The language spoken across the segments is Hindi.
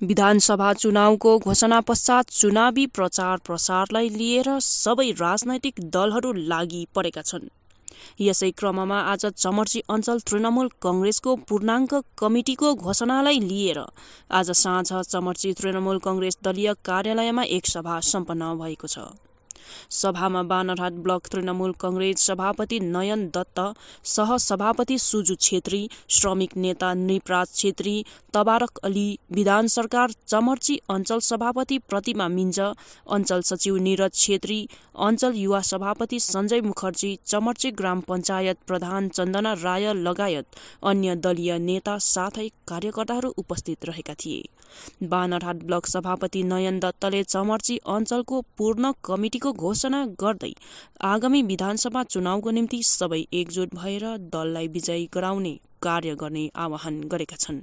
विधानसभा चुनावको घोषणा पश्चात चुनावी प्रचार प्रसारलाई लिएर सबै राजनैतिक दलहरू लागि परेका छन्। यसै क्रममा आज चमर्ची अञ्चल तृणमूल कंग्रेसको पूर्णाङ्क कमिटीको घोषणालाई लिएर आज साँझ चमर्ची तृणमूल कंग्रेस दलीय कार्यालयमा एक सभा सम्पन्न भएको छ। सभामा बानरहाट ब्लक तृणमूल कंग्रेस सभापति नयन दत्त, सहसभापति सुजु छेत्री, श्रमिक नेता नृपराज छेत्री, तबारक अली, विधान सरकार चमर्ची अञ्चल सभापति प्रतिमा मिन्ज, अञ्चल सचिव निरज छेत्री, अञ्चल युवा सभापति सञ्जय मुखर्जी, चमर्ची ग्राम पञ्चायत प्रधान चन्दना राय लगायत अन्य दलीय नेता साथै कार्यकर्ताहरू उपस्थित रहेका थिए। बानरहाट ब्लक सभापति नयन दत्तले चमर्ची अञ्चलको पूर्ण कमिटीको घोषणा गर्दै आगामी विधानसभा चुनावको निम्ति सबै एकजुट भएर दललाई विजयी गराउने कार्य गर्ने आह्वान गरेका छन्।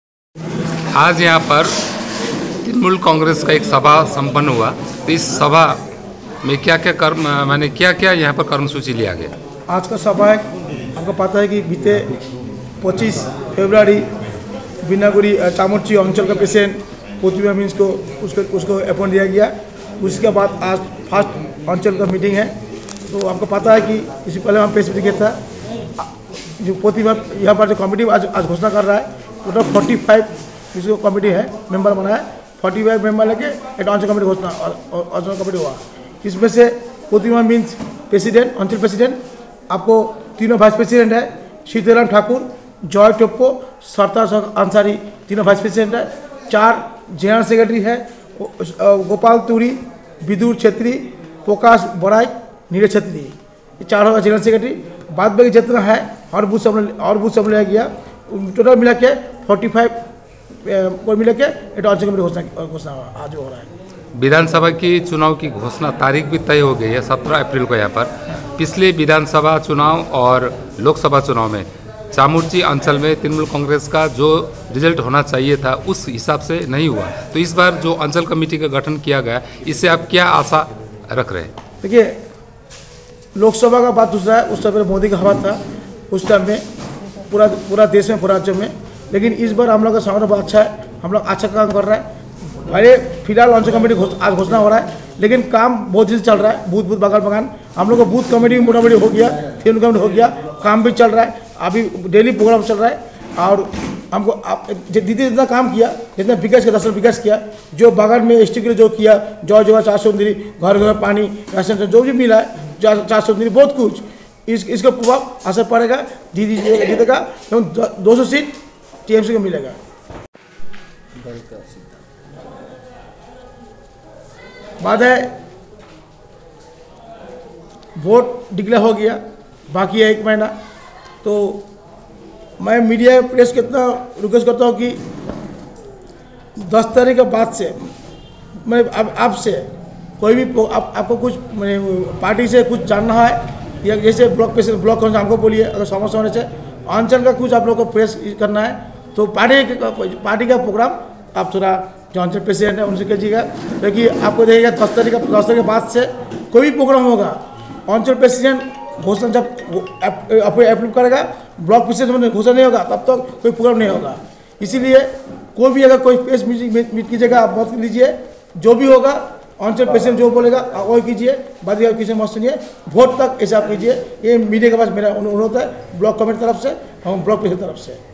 आज यहाँ पर तृणमूल कांग्रेस का एक सभा संपन्न हुआ। तो इस सभा में क्या यहाँ पर कर्मसूची लिया गया? आज का सभा है, आपको पता है कि बीते 25 फरवरी बिनागुरी चामर्ची अंचल का प्रेसिडेंट प्रतिमा मीन्स को उसको अपॉइंट दिया गया। उसके बाद आज फर्स्ट अंचल का मीटिंग है। तो आपको पता है कि इससे पहले हम प्रेस मीटिंग किया था। जो प्रतिमा यहाँ पर जो कमेटी आज घोषणा कर रहा है, टोटल 45 जिसको कमेटी है मेंबर बनाया, 45 मेंबर लेके एक अंचल कमेटी घोषणा अंचल कमेटी हुआ। इसमें से प्रतिमा मीन्स प्रेसिडेंट, अंचल प्रेसिडेंट, आपको तीनों वाइस प्रेसिडेंट है, सीताराम ठाकुर, जॉय टोप्पो, सरताज अंसारी तीनों वाइस प्रेसिडेंट है, 4 जनरल सेक्रेटरी है, गोपाल तुरी, विदुर छेत्री, प्रकाश बराई, नीरज छेत्री, ये 4 जनरल सेक्रेटरी। बाद में जितना है और बूथ सब लिया गया, टोटल मिला के 45 को मिला के एक अंचल कमेटी घोषणा आज हो रहा है। विधानसभा की चुनाव की घोषणा तारीख भी तय हो गई है 17 अप्रैल को। यहाँ पर पिछले विधानसभा चुनाव और लोकसभा चुनाव में चामुर्ची अंचल में तृणमूल कांग्रेस का जो रिजल्ट होना चाहिए था उस हिसाब से नहीं हुआ। तो इस बार जो अंचल कमेटी का गठन किया गया, इससे आप क्या आशा रख रहे हैं? देखिए, लोकसभा का बात दूसरा है, उस समय मोदी का हवा था उस टाइम में पूरा देश में, पूरा राज्य में। लेकिन इस बार हम लोग का समय बहुत अच्छा है, हम लोग अच्छा काम कर रहे हैं। अरे फिलहाल अंचल कमेटी आज घोषणा हो रहा है, लेकिन काम बहुत जल्द चल रहा है। बूथ बगान हम लोग का बूथ कमेटी भी मोटामोटी हो गया, फील्ड कमेटी हो गया, काम भी चल रहा है। अभी डेली प्रोग्राम चल रहा है और हमको जितना काम किया, जितना विकास किया, 10 विकास किया, जो बागान में एसटी के लिए जो किया, जो 400 घर घर पानी, राशन जो भी मिला है, 400 बहुत कुछ, इसका प्रभाव असर पड़ेगा। जीतेगा 200 सीट टीएमसी को मिलेगा। बात है वोट डिक्लेयर हो गया, बाकी है 1 महीना। तो मैं मीडिया प्रेस कितना रिक्वेस्ट करता हूँ कि 10 तारीख के बाद से मैं आपसे कोई भी आपको कुछ पार्टी से कुछ जानना है या जैसे ब्लॉक प्रेसिडेंट हमको बोलिए, अगर समस्या होने से अंचल का कुछ आप लोग को प्रेस करना है तो पार्टी का प्रोग्राम आप थोड़ा जो अंचल प्रेसिडेंट है उनसे कीजिएगा। क्योंकि आपको देखिएगा 10 तारीख के बाद से कोई भी प्रोग्राम होगा, अंचल प्रेसिडेंट घोषणा जब अप्रूव करेगा, ब्लॉक प्रेसिडेंट में घोषणा नहीं होगा तब तक कोई प्रोग्राम नहीं होगा। इसीलिए कोई भी अगर कोई प्रेस मीट कीजिएगा, आप मत लीजिए। जो भी होगा अंचल प्रेसिडेंट जो बोलेगा वही कीजिए, बाद में किसी मत सुनिए, वोट तक ऐसा आप कीजिए। ये मीडिया के पास मेरा अनुरोध है, ब्लॉक कमेटी तरफ से और ब्लॉक प्रेसिडेंट तरफ से।